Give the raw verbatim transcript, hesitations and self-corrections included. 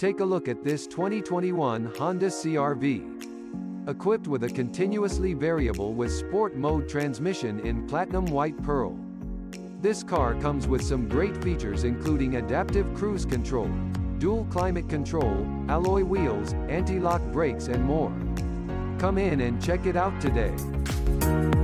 Take a look at this twenty twenty-one Honda C R V. Equipped with a continuously variable with sport mode transmission in platinum white pearl. This car comes with some great features including adaptive cruise control, dual climate control, alloy wheels, anti-lock brakes and more. Come in and check it out today.